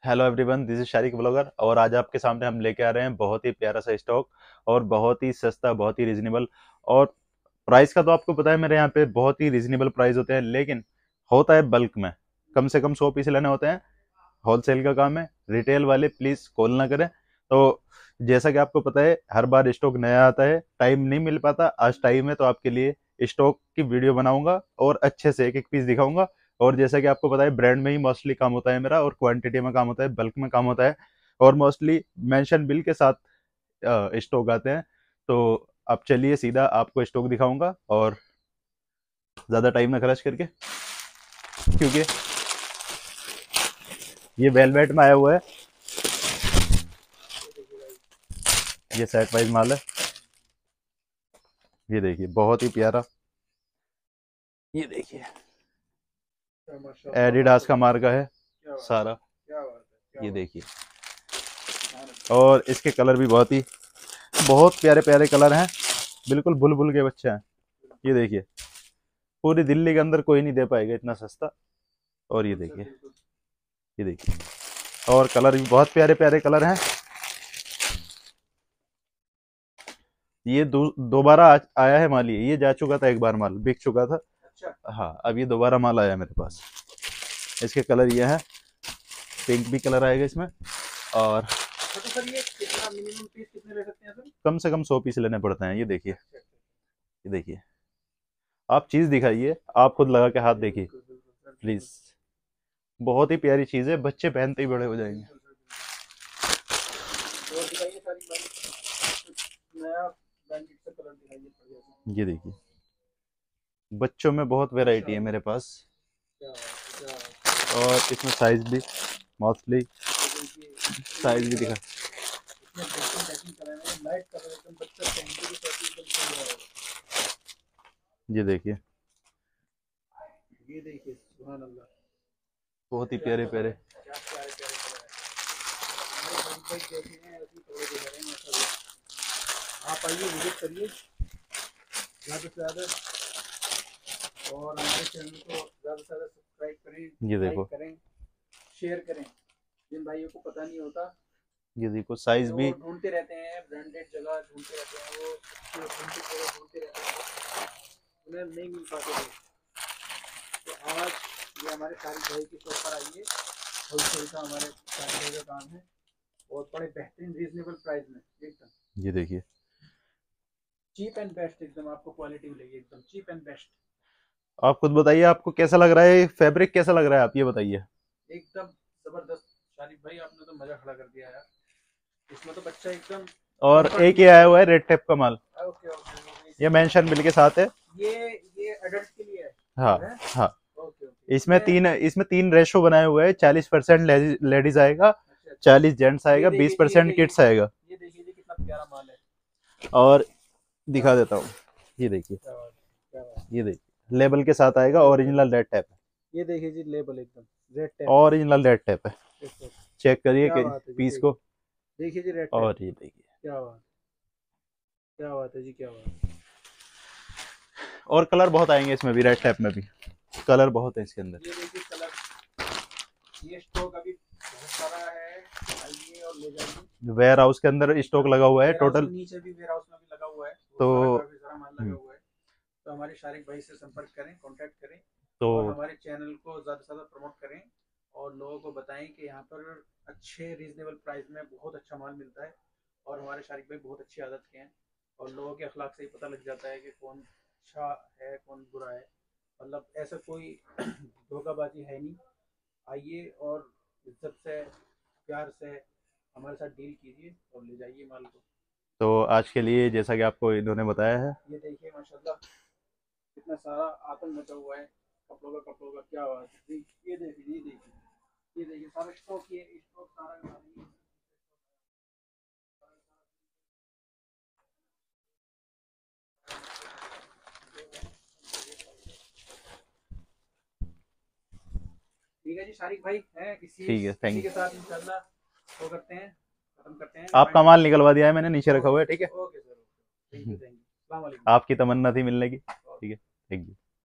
Hello everyone, this is Shariq blogger. और आज आपके सामने हम लेके आ रहे हैं बहुत ही प्यारा सा स्टॉक और बहुत ही सस्ता, बहुत ही रिजनेबल। और प्राइस का तो आपको पता है, मेरे यहाँ पे बहुत ही रिजनेबल प्राइस होते हैं, लेकिन होता है बल्क में। कम से कम 100 पीस लेने होते हैं। होलसेल का काम है। रिटेल वाले प्लीज कॉल ना करें। तो जैसा कि आपको पता है, हर बार स्टॉक नया आता है, टाइम नहीं मिल पाता। आज टाइम है तो आपके लिए स्टॉक की वीडियो बनाऊंगा और अच्छे से एक एक पीस दिखाऊंगा। और जैसा कि आपको पता है, ब्रांड में ही मोस्टली काम होता है मेरा, और क्वांटिटी में काम होता है, बल्क में काम होता है। और मोस्टली मेंशन बिल के साथ स्टॉक आते हैं। तो अब चलिए सीधा आपको स्टॉक दिखाऊंगा, और ज़्यादा टाइम ना खर्च करके, क्योंकि ये वेलवेट में आया हुआ है। ये सेट वाइज माल है। ये देखिए, बहुत ही प्यारा। ये देखिए, एडिडास का मार्का है सारा। ये देखिए, और इसके कलर भी बहुत प्यारे प्यारे कलर हैं। बिल्कुल बुलबुल के बच्चे हैं। ये देखिए, पूरी दिल्ली के अंदर कोई नहीं दे पाएगा इतना सस्ता। और ये देखिए, ये देखिए, और कलर भी बहुत प्यारे प्यारे कलर हैं। ये दोबारा आया है माल। ये जा चुका था, एक बार माल बिक चुका था। अच्छा। हाँ, अब ये दोबारा माल आया मेरे पास। इसके कलर ये है। पिंक भी कलर आएगा इसमें। और तो सर ये कितना मिनिमम पीस कितने ले सकते हैं सर? कम से कम 100 पीस लेने पड़ते हैं। ये देखिए, ये देखिए, आप चीज दिखाइए, आप खुद लगा के हाथ देखिए प्लीज। बहुत ही प्यारी चीज है, बच्चे पहनते ही बड़े हो जाएंगे। और दिखाइए सारी बारी नया ब्रांडेड सा कलर दिखाइए बढ़िया सा। ये देखिए, बच्चों में बहुत वैरायटी है मेरे पास। क्या बात है, क्या बात और इसमें साइज भी मोस्टली है। साइज भी दिखा। इतने बेहतरीन पैकिंग कराए हैं, लाइट कलर एकदम बच्चा पहनते भी साथ एकदम सही रहा होगा। ये देखिए, ये देखिए, सुभान अल्लाह, बहुत ही क्या प्यारे कलर प्यारे। है, क्या प्यारे प्यारे कलर है। हमारे भाई भाई देखे हैं ऐसे कपड़े दिखा रहे हैं माशाल्लाह। आप आइए, विजिट करिए ज़्यादा से ज़्यादा, और हमारे चैनल को ज़्यादा से ज़्यादा सब्सक्राइब करें, ये लाइक देखो, करें, शेयर करें। जिन भाइयों को पता नहीं होता, ये देखो, साइज जो भी। ढूंढते रहते हैं ब्रांडेड जगह, ढूंढते रहते हैं वो ऑथेंटिक जगह ढूंढते रहते हैं, उन्हें नहीं मिल पाते थे। तो आज ये हमारे तारिक भाई की शॉप पर आइए। होलसेल का हमारे तारिक भाई का काम है, और बड़े बेहतरीन रीजनेबल प्राइस में एकदम ये देखिए, चीप एंड बेस्ट, एकदम आपको क्वालिटी मिलेगी एकदम चीप एंड बेस्ट। आप खुद बताइए, आपको कैसा लग रहा है, फैब्रिक कैसा लग रहा है, आप ये बताइए। एकदम जबरदस्त। शारिक भाई आपने तो मजा खड़ा कर दिया यार, इसमें तो बच्चा एकदम और कंफर्ट एक में ही आया हुआ है सोएगा। रेड टेप का माल। ओके ओके, ये इसमें मेंशन बिल के साथ है। ये ये एडल्ट के लिए हाँ, है। हाँ। ओके ओके, इसमें इसमें तीन रेशो बनाए हुए हैं। 40% लेडीज आएगा, अच्छा अच्छा। 40 जेंट्स ये आएगा, देखिए बीस जी, परसेंट किड्स आएगा। ये देखिए जी कितना प्यारा माल है। और क्या दिखा बात देता है, हूँ। ये देखिए, क्या बात है, क्या बात ये देखिए, लेबल के साथ आएगा, है। Okay original okay, red tape है। ये देखिए जी लेबल एकदम रेड टैप पे। ओरिजिनल रेड टैप है। ओके ओके, चेक करिए क्या कि बात है जी, पीस को। देखिए देखिए जी रेड टैप। और ये देखिए, क्या बात, क्या बात है जी, क्या बात है। और कलर बहुत आएंगे इसमें भी, रेड टैप में भी कलर बहुत है इसके अंदर। ये देखिए कलर, ये स्टॉक अभी बहुत सारा है, आइए और ले जाइए। वेयर हाउस के अंदर स्टॉक लगा हुआ है वेयर हाउस टोटल। के नीचे भी, वेयर हाउस में भी लगा हुआ है बहुत तो सारा, काफी सारा माल लगा हम्म, हुआ है। तो हमारे शारिक भाई से संपर्क करें, कांटेक्ट करें, तो और हमारे चैनल को ज़्यादा से ज़्यादा प्रमोट करें, और लोगों को बताएं कि यहाँ पर अच्छे रीजनेबल प्राइस में बहुत अच्छा माल मिलता है। और हमारे शारिक भाई बहुत अच्छी आदत के हैं, और लोगों के अखलाक से ही पता लग जाता है कि कौन अच्छा है कौन बुरा है। मतलब ऐसा कोई धोखाबाजी है नहीं। आइए और इज्जत से, प्यार से हमारे साथ डील कीजिए और ले जाइए माल को। आज के लिए जैसा कि आपको इन्होंने बताया है। ये देखिए माशाल्लाह, कितना सारा आतंक मचा हुआ है कपड़ों का, क्या बात है। ये देखिए, ये देखिए, ये देखिए सारा स्टॉक, ये स्टॉक सारा का सारा ये। ठीक है जी शारिक भाई, है इसी ठीक है, इसी थैंक के यू। साथ इंशाल्लाह वो करते हैं, खत्म करते हैं आपका फाइनल। माल निकलवा दिया है मैंने, नीचे रखा हुआ है, ओके ठीक है। Okay sir, okay, thank you, thank you, अस्सलाम वालेकुम। आपकी तमन्ना थी मिलने की, ठीक है, थैंक यू।